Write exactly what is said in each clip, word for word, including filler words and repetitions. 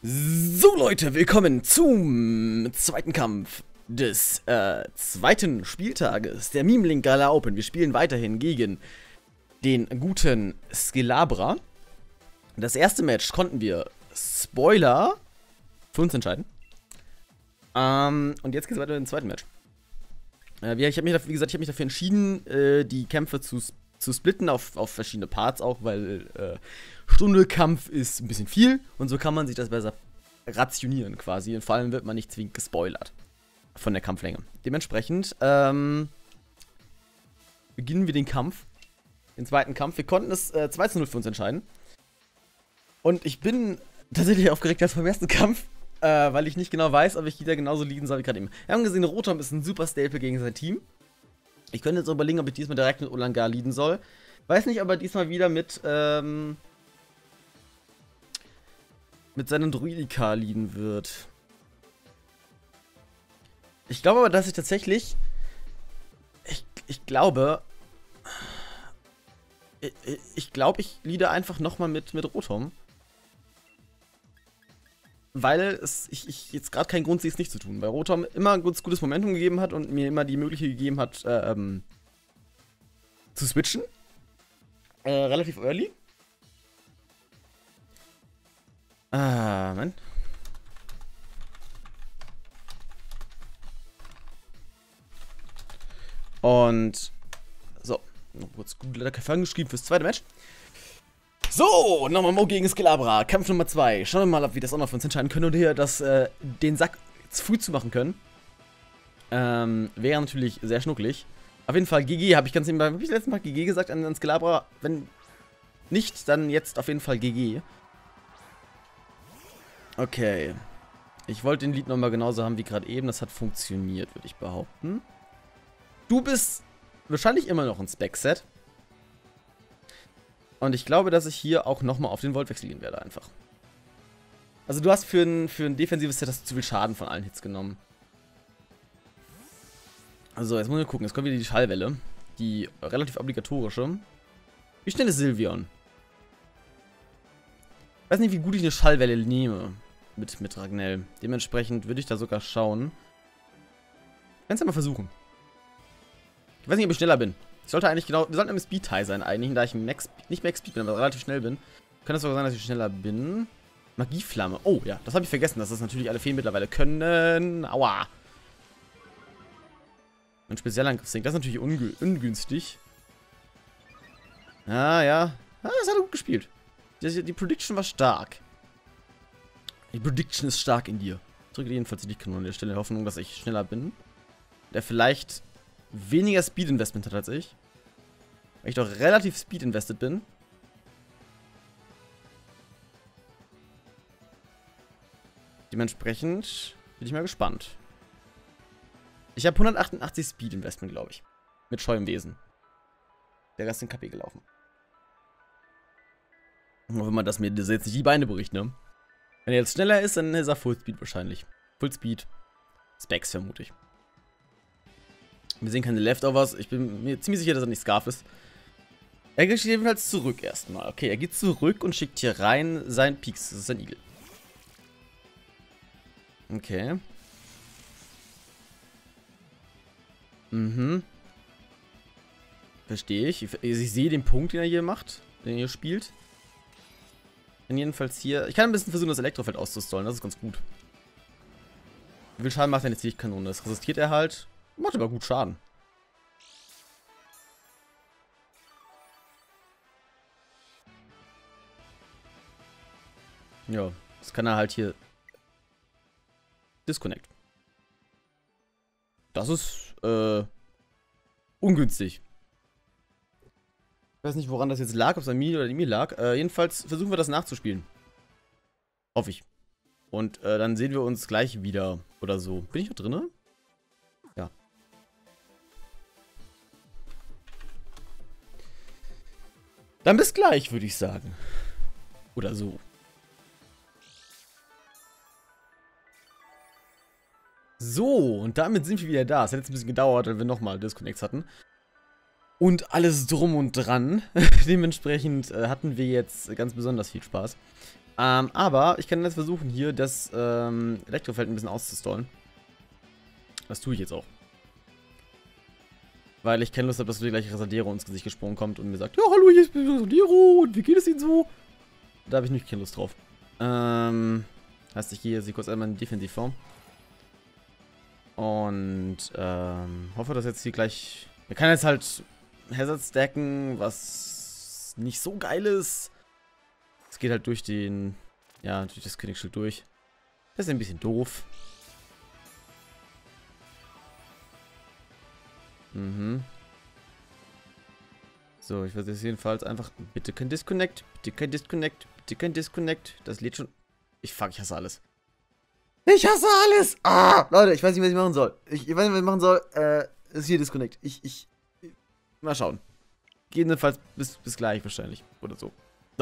So Leute, willkommen zum zweiten Kampf des äh, zweiten Spieltages der Meme-Link Gala Open. Wir spielen weiterhin gegen den guten Skilabra. Das erste Match konnten wir, Spoiler, für uns entscheiden. Ähm, und jetzt geht es weiter in den zweiten Match. Äh, ich habe mich, dafür, wie gesagt, ich habe mich dafür entschieden, äh, die Kämpfe zu, zu splitten auf, auf verschiedene Parts auch, weil äh, Stunde Kampf ist ein bisschen viel und so kann man sich das besser rationieren quasi. Und vor allem wird man nicht zwingend gespoilert von der Kampflänge. Dementsprechend ähm, beginnen wir den Kampf, den zweiten Kampf. Wir konnten es äh, zwei zu null für uns entscheiden. Und ich bin tatsächlich aufgeregt als vom ersten Kampf, äh, weil ich nicht genau weiß, ob ich wieder genauso leaden soll wie gerade eben. Wir haben gesehen, Rotom ist ein super Staple gegen sein Team. Ich könnte jetzt überlegen, ob ich diesmal direkt mit Olangar leaden soll. Weiß nicht, ob er diesmal wieder mit, ähm, mit seinem Druidika leaden wird. Ich glaube aber, dass ich tatsächlich, ich, ich glaube, ich, ich glaube, ich leade einfach nochmal mit, mit Rotom. Weil es, ich, ich jetzt gerade keinen Grund sehe, es nicht zu tun. Weil Rotom immer ein gutes, gutes Momentum gegeben hat und mir immer die Möglichkeit gegeben hat, äh, ähm, zu switchen. Äh, relativ early. Ah, Mann. Und so, noch kurz gut leider geschrieben fürs zweite Match. So, nochmal Mo gegen Skilabra, Kampf Nummer zwei. Schauen wir mal, ob wir das auch noch für uns entscheiden können und hier das, äh, den Sack zu früh zu machen können. Ähm, wäre natürlich sehr schnucklig. Auf jeden Fall G G, habe ich ganz nebenbei, habe ich letztes Mal G G gesagt an, an Skilabra? Wenn nicht, dann jetzt auf jeden Fall G G. Okay. Ich wollte den Lied nochmal genauso haben wie gerade eben. Das hat funktioniert, würde ich behaupten. Du bist wahrscheinlich immer noch ein Spec-Set. Und ich glaube, dass ich hier auch nochmal auf den Voltwechsel gehen werde einfach. Also du hast für ein, für ein defensives Set hast du zu viel Schaden von allen Hits genommen. Also jetzt muss ich gucken. Jetzt kommt wieder die Schallwelle. Die relativ obligatorische. Wie schnell ist Sylveon? Ich weiß nicht, wie gut ich eine Schallwelle nehme mit, mit Ragnell. Dementsprechend würde ich da sogar schauen. Ich kann es ja mal versuchen. Ich weiß nicht, ob ich schneller bin. Ich sollte eigentlich genau, wir sollten im Speed High sein eigentlich, da ich Max, nicht Max Speed bin, aber relativ schnell bin. Kann es sogar sein, dass ich schneller bin. Magieflamme. Oh ja, das habe ich vergessen, dass das natürlich alle Feen mittlerweile können. Aua. Ein Spezialangriffsding, das ist natürlich ungü ungünstig. Ah, ja. Ah, das hat er gut gespielt. Die, die Prediction war stark. Die Prediction ist stark in dir. Ich drücke jedenfalls die Lichtkanone an der Stelle in der Hoffnung, dass ich schneller bin. Der vielleicht weniger Speed-Investment hat als ich. Weil ich doch relativ Speed-invested bin. Dementsprechend bin ich mal gespannt. Ich habe hundertachtundachtzig Speed-Investment, glaube ich. Mit scheuem Wesen. Der Rest in K P gelaufen. Wenn man das mir das jetzt nicht die Beine bricht, ne? Wenn er jetzt schneller ist, dann ist er Fullspeed wahrscheinlich. Fullspeed. Specs vermute ich. Wir sehen keine Leftovers. Ich bin mir ziemlich sicher, dass er nicht Scarf ist. Er geht jedenfalls zurück erstmal. Okay, er geht zurück und schickt hier rein seinen Peaks. Das ist ein Igel. Okay. Mhm. Verstehe ich. Ich, ich sehe den Punkt, den er hier macht. Den er hier spielt. Dann jedenfalls hier. Ich kann ein bisschen versuchen, das Elektrofeld auszustollen. Das ist ganz gut. Wie viel Schaden macht denn jetzt die Lichtkanone? Das resistiert er halt. Macht aber gut Schaden. Ja, das kann er halt hier disconnect. Das ist äh, ungünstig. Ich weiß nicht, woran das jetzt lag, ob es an mir oder an mir lag. Äh, jedenfalls versuchen wir das nachzuspielen. Hoffe ich. Und äh, dann sehen wir uns gleich wieder oder so. Bin ich noch drin? Ja. Dann bis gleich, würde ich sagen. Oder so. So, und damit sind wir wieder da. Es hat jetzt ein bisschen gedauert, weil wir nochmal Disconnects hatten. Und alles drum und dran. Dementsprechend äh, hatten wir jetzt ganz besonders viel Spaß. Ähm, aber ich kann jetzt versuchen, hier das ähm, Elektrofeld ein bisschen auszustallen. Das tue ich jetzt auch. Weil ich keine Lust habe, dass gleich Resadero ins Gesicht gesprungen kommt und mir sagt, ja, hallo, hier ist Resadero und wie geht es Ihnen so? Da habe ich nicht keine Lust drauf. Ähm, heißt, ich gehe sie kurz einmal in Defensivform. Und ähm, hoffe, dass jetzt hier gleich... Wir können jetzt halt Hazard stacken, was nicht so geil ist. Es geht halt durch den... Ja, durch das Königsschild durch. Das ist ein bisschen doof. Mhm. So, ich werde jetzt jedenfalls einfach... Bitte kein Disconnect, bitte kein Disconnect, bitte kein Disconnect. Das lädt schon... Ich fuck, ich hasse alles. Ich hasse alles! Ah! Leute, ich weiß nicht, was ich machen soll. Ich, ich weiß nicht, was ich machen soll. Äh, ist hier Disconnect. Ich, ich... Mal schauen. Jedenfalls bis, bis gleich wahrscheinlich. Oder so.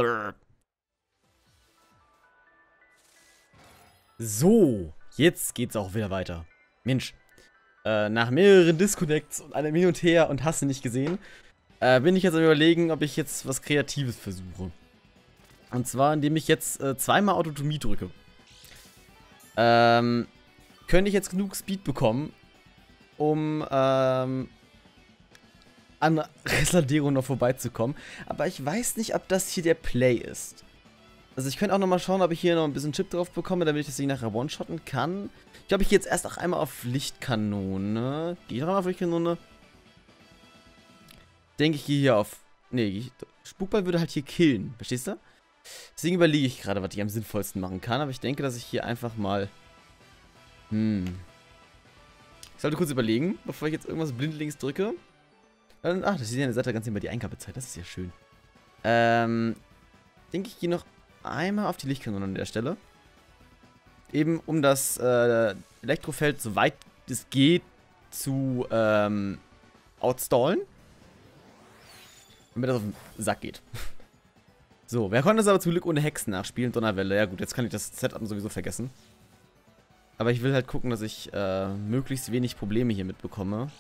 So, jetzt geht's auch wieder weiter. Mensch. Äh, nach mehreren Disconnects und einem Hin und Her und hast du nicht gesehen, äh, bin ich jetzt am Überlegen, ob ich jetzt was Kreatives versuche. Und zwar, indem ich jetzt äh, zweimal Autotomie drücke. Ähm, könnte ich jetzt genug Speed bekommen, um ähm, an Resadero noch vorbeizukommen. Aber ich weiß nicht, ob das hier der Play ist. Also ich könnte auch nochmal schauen, ob ich hier noch ein bisschen Chip drauf bekomme, damit ich das Ding nachher one-shotten kann. Ich glaube, ich gehe jetzt erst auch einmal auf Lichtkanone. Gehe ich noch auf Lichtkanone? Denke ich, gehe hier auf... Nee, Spukball würde halt hier killen. Verstehst du? Deswegen überlege ich gerade, was ich am sinnvollsten machen kann. Aber ich denke, dass ich hier einfach mal... Hm... Ich sollte kurz überlegen, bevor ich jetzt irgendwas blindlings drücke. Ach, das ist ja eine Seite ganz über die Eingabezeit. Das ist ja schön. Ähm... Denke ich, gehe noch einmal auf die Lichtkanone an der Stelle. Eben um das äh, Elektrofeld, soweit es geht, zu ähm, outstallen. Damit das auf den Sack geht. So, wer konnte das aber zum Glück ohne Hexen nachspielen? Donnerwelle. Ja gut, jetzt kann ich das Setup sowieso vergessen. Aber ich will halt gucken, dass ich äh, möglichst wenig Probleme hier mitbekomme.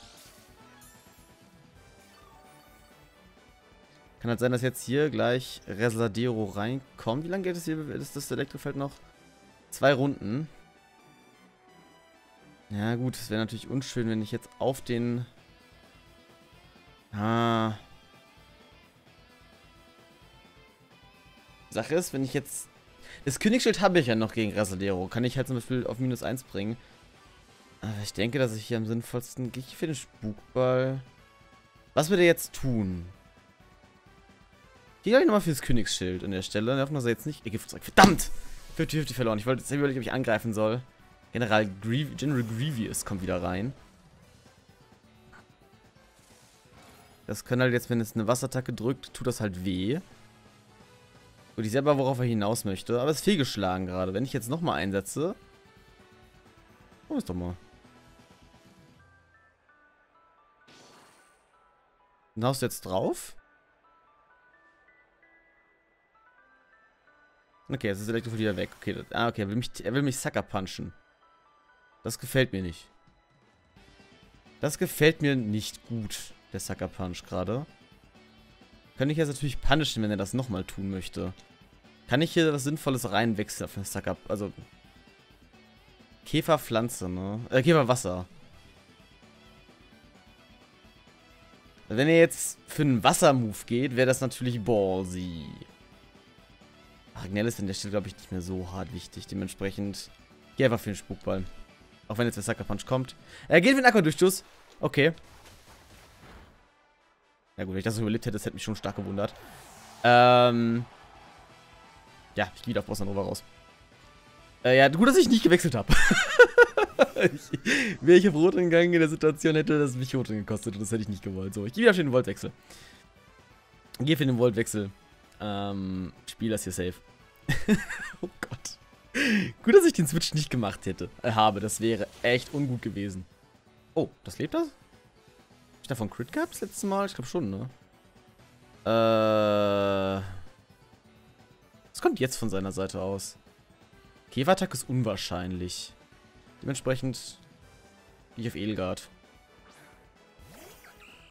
Kann halt sein, dass jetzt hier gleich Resadero reinkommt. Wie lange geht es hier? Ist das Elektrofeld noch? Zwei Runden. Ja gut, es wäre natürlich unschön, wenn ich jetzt auf den... Ah. Sache ist, wenn ich jetzt... Das Königsschild habe ich ja noch gegen Resadero. Kann ich halt zum Beispiel auf minus eins bringen. Aber ich denke, dass ich hier am sinnvollsten... Gehe ich für den Spukball... Was wird er jetzt tun? Hier gleich nochmal fürs Königsschild an der Stelle. Wir hoffen, dass er jetzt nicht... Verdammt! fünfzig fünfzig verloren. Ich wollte jetzt überlegen, ob ich angreifen soll. General Grievous, General Grievous kommt wieder rein. Das kann halt jetzt, wenn es eine Wasserattacke drückt, tut das halt weh. Und ich sehe aber, worauf er hinaus möchte. Aber es ist fehlgeschlagen gerade. Wenn ich jetzt nochmal einsetze... Oh, ist doch mal. Dann haust du jetzt drauf. Okay, jetzt ist das Elektrofeld wieder weg. Okay, das, ah, okay, er will mich, er will mich Sucker punchen. Das gefällt mir nicht. Das gefällt mir nicht gut, der Sucker Punch gerade. Könnte ich jetzt natürlich punishen, wenn er das nochmal tun möchte. Kann ich hier was Sinnvolles reinwechseln auf den Sucker... Also... Käferpflanze, ne? Äh, Käferwasser. Wenn er jetzt für einen Wassermove geht, wäre das natürlich ballsy. Agnell ist an der Stelle, glaube ich, nicht mehr so hart wichtig. Dementsprechend geh einfach für den Spukball. Auch wenn jetzt der Sucker Punch kommt. Er geht für den Aquadurchstoß. Okay. Ja gut, wenn ich das so überlebt hätte, das hätte mich schon stark gewundert. Ähm. Ja, ich gehe wieder auf Bossa Nova raus. Äh, ja, gut, dass ich nicht gewechselt habe. Wäre ich auf Rot gegangen in der Situation, hätte das mich Rot gekostet und das hätte ich nicht gewollt. So, ich gehe wieder für den Voltwechsel. Gehe für den Voltwechsel. Ähm, spiel das hier safe. Oh Gott. Gut, dass ich den Switch nicht gemacht hätte, äh, habe. Das wäre echt ungut gewesen. Oh, das lebt das? Hab ich davon Crit gehabt das letzte Mal? Ich glaube schon, ne? Äh. Was kommt jetzt von seiner Seite aus? Käferattack ist unwahrscheinlich. Dementsprechend gehe ich auf Edelgard.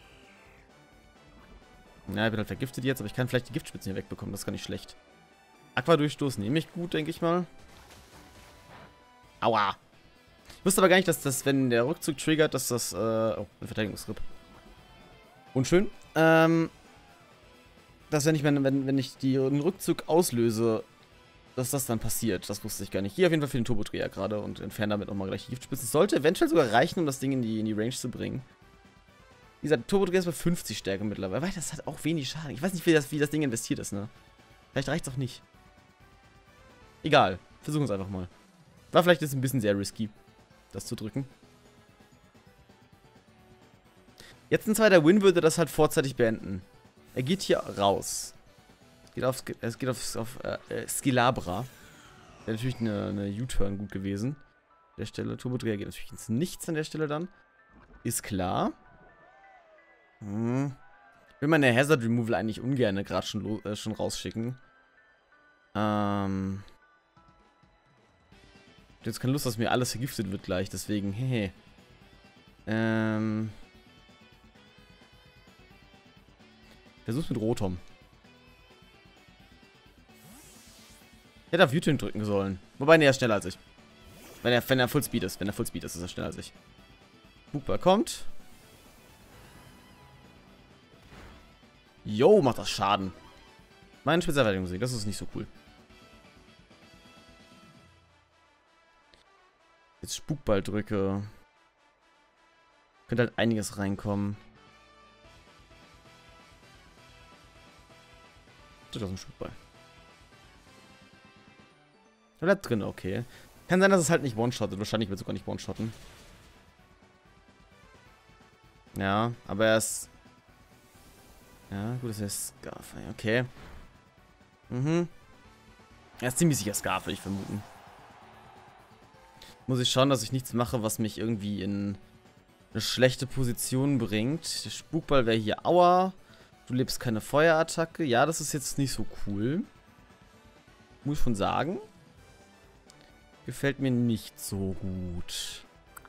Ja, ich bin halt vergiftet jetzt, aber ich kann vielleicht die Giftspitzen hier wegbekommen. Das ist gar nicht schlecht. Aqua-Durchstoß nehme ich gut, denke ich mal. Aua. Ich wusste aber gar nicht, dass das, wenn der Rückzug triggert, dass das, äh, oh, ein Verteidigungsgrip. Unschön. Ähm, dass wenn ich, wenn, wenn, wenn ich die, den Rückzug auslöse, dass das dann passiert. Das wusste ich gar nicht. Hier auf jeden Fall für den Turbodreher gerade und entferne damit nochmal gleich die Giftspitzen. Sollte eventuell sogar reichen, um das Ding in die, in die Range zu bringen. Wie gesagt, Turbodreher ist bei fünfzig Stärke mittlerweile. Weil das hat auch wenig Schaden. Ich weiß nicht, wie das, wie das Ding investiert ist, ne? Vielleicht reicht es auch nicht. Egal. Versuchen es einfach mal. War vielleicht jetzt ein bisschen sehr risky, das zu drücken. Jetzt ein zweiter Win würde das halt vorzeitig beenden. Er geht hier raus. Es geht auf, es geht auf, auf äh, Skilabra. Wäre natürlich eine, eine U-Turn gut gewesen. An der Stelle. Turbodreher geht natürlich ins Nichts an der Stelle dann. Ist klar. Hm. Ich will meine Hazard Removal eigentlich ungern gerade schon, äh, schon rausschicken. Ähm. Ich hab jetzt keine Lust, dass mir alles vergiftet wird gleich, deswegen, hehe. Ähm. Versuch's mit Rotom. Ich hätte auf U-Turn drücken sollen. Wobei, ne, er ist schneller als ich. Wenn er, wenn er Fullspeed ist. Wenn er Fullspeed ist, ist er schneller als ich. Bukball kommt. Yo, macht das Schaden. Meine Spezialverteidigungsmusik, das ist nicht so cool. Jetzt Spukball drücke. Könnte halt einiges reinkommen. Das ist ein Spukball. Bleibt drin, okay. Kann sein, dass es halt nicht one-shottet. Wahrscheinlich wird es sogar nicht one-shotten. Ja, aber er ist... Ja, gut, das ist Scarf. Okay. Mhm. Er ist ziemlich sicher Scarf, würde ich vermuten. Muss ich schauen, dass ich nichts mache, was mich irgendwie in eine schlechte Position bringt. Der Spukball wäre hier Aua. Du lebst keine Feuerattacke. Ja, das ist jetzt nicht so cool. Muss ich schon sagen. Gefällt mir nicht so gut.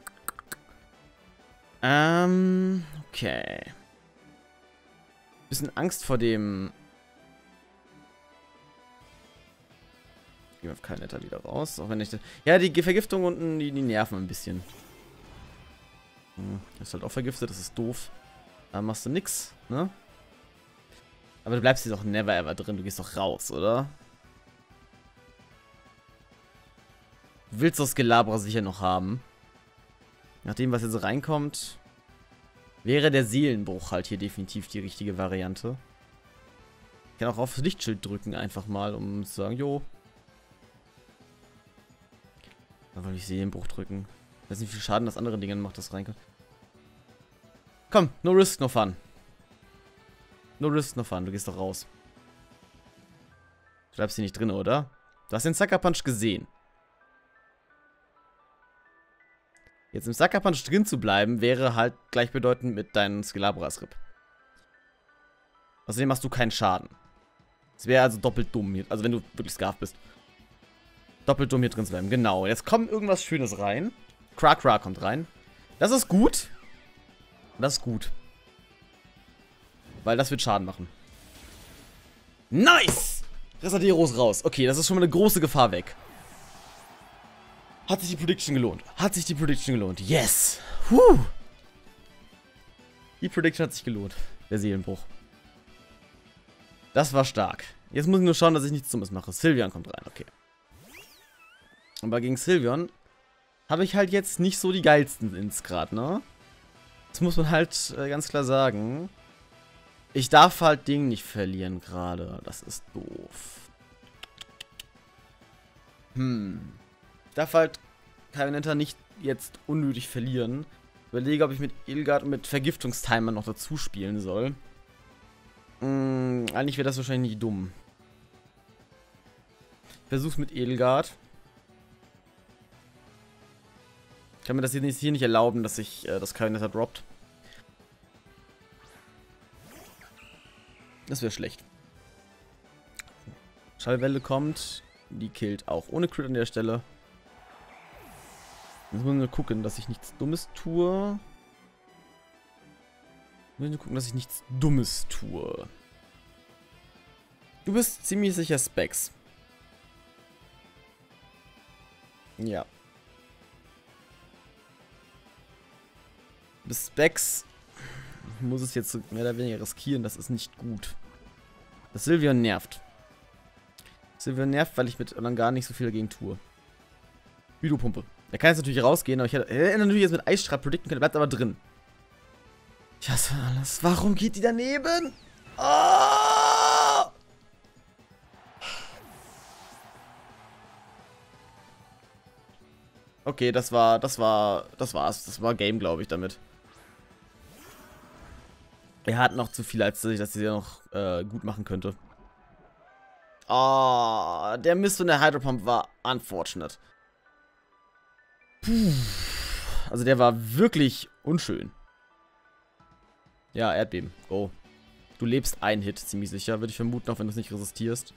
Ähm, okay. Bisschen Angst vor dem... Ich gehe auf keinen Netter wieder raus, auch wenn ich... Ja, die Vergiftung unten, die, die nerven ein bisschen. Hm, ist halt auch vergiftet, das ist doof. Da machst du nix, ne? Aber du bleibst hier doch never ever drin, du gehst doch raus, oder? Du willst das Gelabra sicher noch haben. Nach dem, was jetzt reinkommt, wäre der Seelenbruch halt hier definitiv die richtige Variante. Ich kann auch aufs Lichtschild drücken, einfach mal, um zu sagen, jo. Dann wollte ich Seelenbruch drücken. Ich weiß nicht, wie viel Schaden das andere Ding macht, das reinkommt. Komm, no risk, no fun. No risk, no fun, du gehst doch raus. Du bleibst hier nicht drin, oder? Du hast den Sucker Punch gesehen. Jetzt im Sucker Punch drin zu bleiben, wäre halt gleichbedeutend mit deinem Skilabras Rip. Außerdem machst du keinen Schaden. Es wäre also doppelt dumm hier. Also wenn du wirklich Scarf bist. Doppelt dumm hier drin zu bleiben. Genau. Jetzt kommt irgendwas Schönes rein. Kra Kra kommt rein. Das ist gut. Das ist gut. Weil das wird Schaden machen. Nice! Resaderos raus. Okay, das ist schon mal eine große Gefahr weg. Hat sich die Prediction gelohnt? Hat sich die Prediction gelohnt? Yes! Huh! Die Prediction hat sich gelohnt. Der Seelenbruch. Das war stark. Jetzt muss ich nur schauen, dass ich nichts Dummes mache. Sylveon kommt rein, okay. Aber gegen Sylveon habe ich halt jetzt nicht so die geilsten Ins gerade, ne? Das muss man halt äh, ganz klar sagen. Ich darf halt Ding nicht verlieren gerade. Das ist doof. Hm. Ich darf halt Kayonetta nicht jetzt unnötig verlieren. Überlege, ob ich mit Edelgard und mit Vergiftungstimer noch dazu spielen soll. Hm, eigentlich wäre das wahrscheinlich nicht dumm. Ich versuch's mit Edelgard. Ich kann mir das hier nicht, hier nicht erlauben, dass ich äh, das Kayonetta droppt. Das wäre schlecht. Schallwelle kommt. Die killt auch ohne Crit an der Stelle. Jetzt müssen wir gucken, dass ich nichts Dummes tue. Wir müssen gucken, dass ich nichts Dummes tue. Du bist ziemlich sicher Specs. Ja. Bis Specs muss es jetzt mehr oder weniger riskieren, das ist nicht gut. Das Sylveon nervt. Sylveon nervt, weil ich mit dann gar nicht so viel dagegen tue. Hydropumpe. Er kann jetzt natürlich rausgehen, aber ich hätte, hätte natürlich jetzt mit Eisstrahl predikten können, bleibt aber drin. Ich hasse alles. Warum geht die daneben? Oh! Okay, das war, das war, das war's. Das war Game, glaube ich, damit. Er hat noch zu viel, als dass ich das hier noch äh, gut machen könnte. Oh, der Mist von der Hydropump war unfortunate. Puh. Also der war wirklich unschön. Ja, Erdbeben. Go. Du lebst einen Hit, ziemlich sicher. Würde ich vermuten, auch wenn du es nicht resistierst.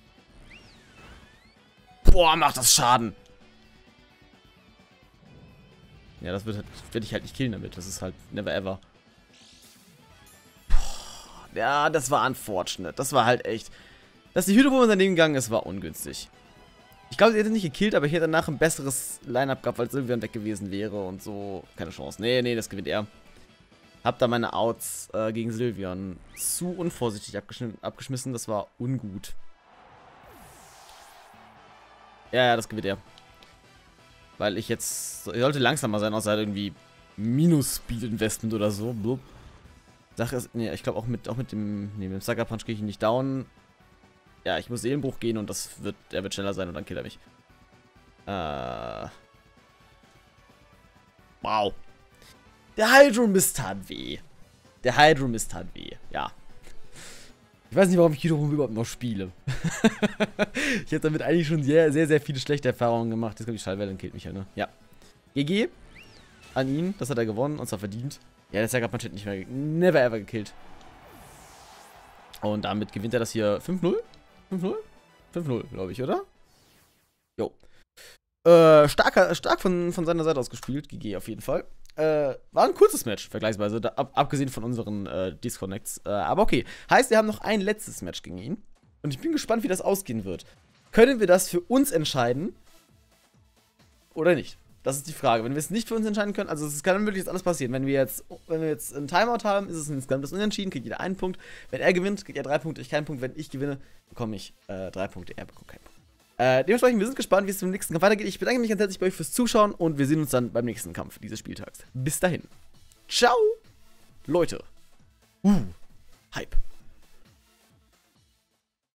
Boah, macht das Schaden. Ja, das wird halt, werde ich halt nicht killen damit. Das ist halt never ever. Boah, ja, das war unfortunate. Das war halt echt... Dass die Hydropumpe daneben gegangen ist, war ungünstig. Ich glaube, sie hätte nicht gekillt, aber ich hätte danach ein besseres Line-Up gehabt, weil Sylveon weg gewesen wäre und so. Keine Chance. Nee, nee, das gewinnt er. Hab da meine Outs äh, gegen Sylveon zu unvorsichtig abgeschm abgeschmissen. Das war ungut. Ja, ja, das gewinnt er. Weil ich jetzt... Ich sollte langsamer sein, außer halt irgendwie Minus-Speed-Investment oder so. Blub. Sache ist... Nee, ich glaube auch mit, auch mit dem... Nee, mit dem Sucker Punch gehe ich nicht down. Ja, ich muss Seelenbruch gehen und das wird... Er wird schneller sein und dann killt er mich. Äh... Wow. Der Hydro-Mist tat weh. Der Hydro-Mist tat weh. Ja. Ich weiß nicht, warum ich Hydro überhaupt noch spiele. Ich habe damit eigentlich schon sehr, sehr, sehr viele schlechte Erfahrungen gemacht. Jetzt kommt die Schallwelle und killt mich ja, ne? Ja. G G. An ihn. Das hat er gewonnen. Und zwar verdient. Ja, das hat man nicht mehr... Never ever gekillt. Und damit gewinnt er das hier fünf null? fünf null? fünf null, glaube ich, oder? Jo. Äh, starker, stark von, von seiner Seite aus gespielt. G G auf jeden Fall. Äh, war ein kurzes Match, vergleichsweise, da, ab, abgesehen von unseren äh, Disconnects. Äh, aber okay. Heißt, wir haben noch ein letztes Match gegen ihn. Und ich bin gespannt, wie das ausgehen wird. Können wir das für uns entscheiden? Oder nicht? Das ist die Frage. Wenn wir es nicht für uns entscheiden können, also es kann wirklich jetzt alles passieren. Wenn wir jetzt, wenn wir jetzt einen Timeout haben, ist es ein insgesamtes Unentschieden, kriegt jeder einen Punkt. Wenn er gewinnt, kriegt er drei Punkte, ich keinen Punkt. Wenn ich gewinne, bekomme ich äh, drei Punkte, er bekommt keinen Punkt. Äh, dementsprechend, wir sind gespannt, wie es im nächsten Kampf weitergeht. Ich bedanke mich ganz herzlich bei euch fürs Zuschauen und wir sehen uns dann beim nächsten Kampf dieses Spieltags. Bis dahin. Ciao, Leute. Uh, Hype.